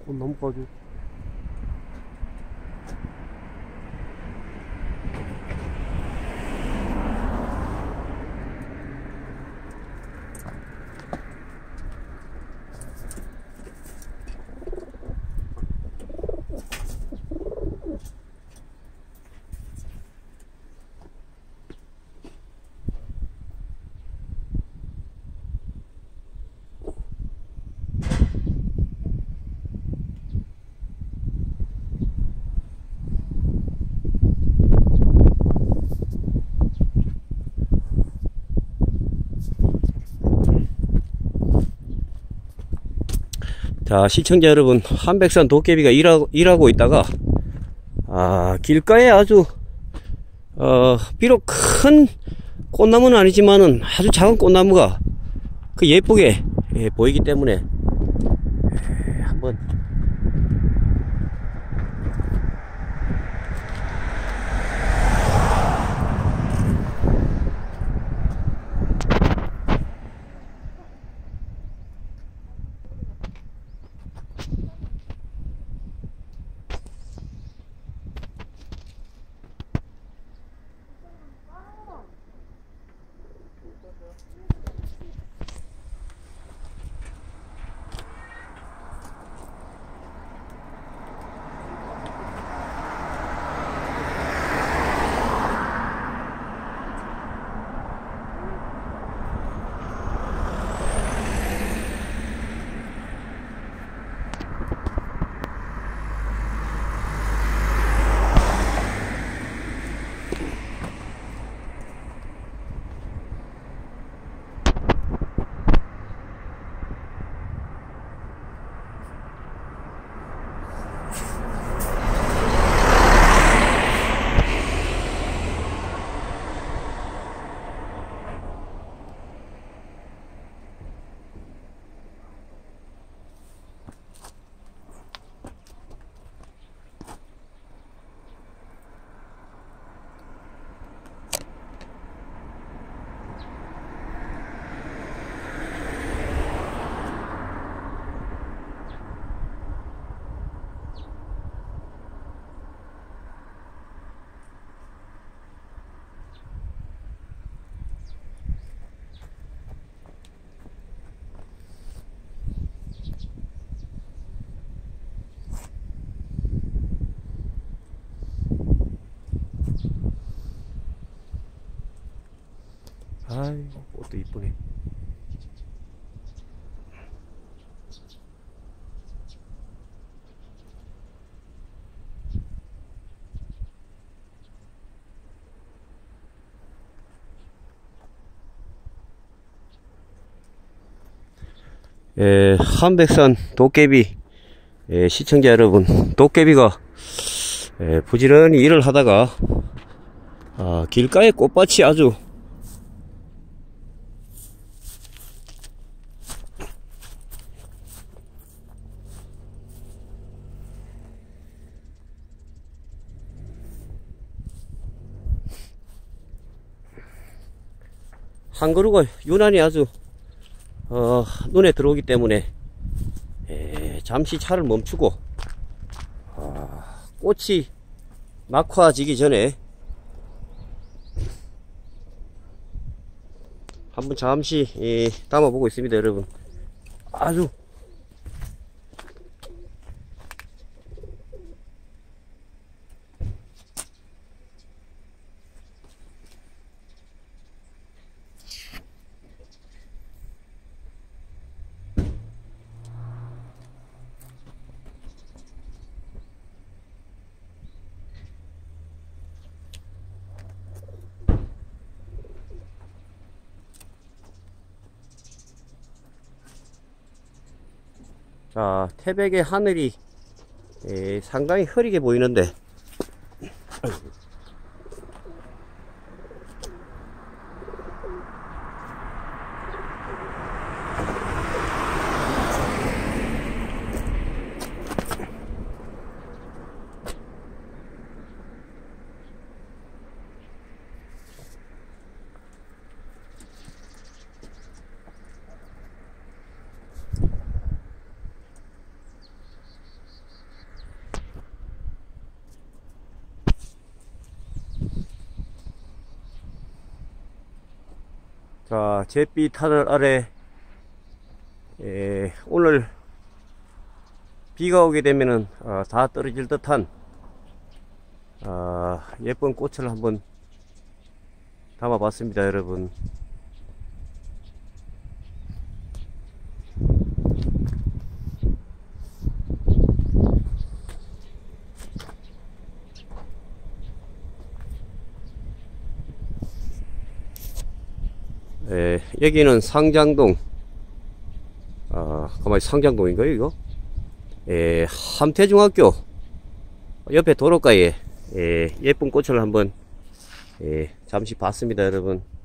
꽃나무까지. 자, 시청자 여러분, 한백산 도깨비가 일하고 있다가, 길가에 아주, 비록 큰 꽃나무는 아니지만은 아주 작은 꽃나무가 예쁘게 보이기 때문에, 한번 아이고, 꽃도 이쁘네. 한백산 도깨비, 시청자 여러분, 도깨비가 부지런히 일을 하다가 길가에 꽃밭이 아주 한 그루가 유난히 아주 눈에 들어오기 때문에 잠시 차를 멈추고 꽃이 낙화지기 전에 한번 잠시 담아보고 있습니다. 여러분, 아주 자, 태백의 하늘이 상당히 흐리게 보이는데 자, 잿빛 하늘 아래, 오늘 비가 오게 되면은 다 떨어질 듯한 예쁜 꽃을 한번 담아 봤습니다, 여러분. 여기는 상장동, 가만히 상장동인가요, 이거? 함태중학교 옆에 도로가에 예쁜 꽃을 한번 잠시 봤습니다, 여러분.